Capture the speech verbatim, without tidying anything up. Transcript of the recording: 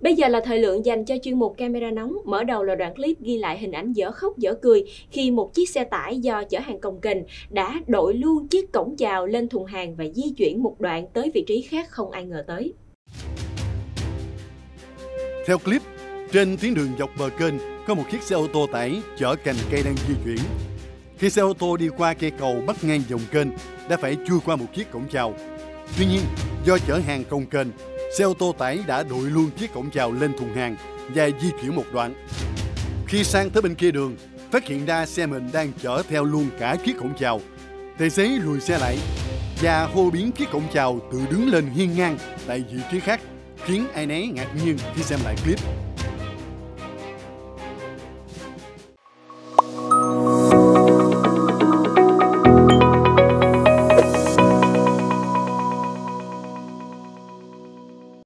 Bây giờ là thời lượng dành cho chuyên mục Camera Nóng. Mở đầu là đoạn clip ghi lại hình ảnh dở khóc dở cười khi một chiếc xe tải do chở hàng cồng kềnh đã đội luôn chiếc cổng chào lên thùng hàng và di chuyển một đoạn tới vị trí khác không ai ngờ tới. Theo clip, trên tuyến đường dọc bờ kênh có một chiếc xe ô tô tải chở cành cây đang di chuyển. Khi xe ô tô đi qua cây cầu bắc ngang dòng kênh đã phải chui qua một chiếc cổng chào. Tuy nhiên, do chở hàng cồng kềnh, xe ô tô tải đã đội luôn chiếc cổng chào lên thùng hàng và di chuyển một đoạn. Khi sang tới bên kia đường, phát hiện ra xe mình đang chở theo luôn cả chiếc cổng chào. Tài xế lùi xe lại và hô biến chiếc cổng chào tự đứng lên hiên ngang tại vị trí khác, khiến ai nấy ngạc nhiên khi xem lại clip.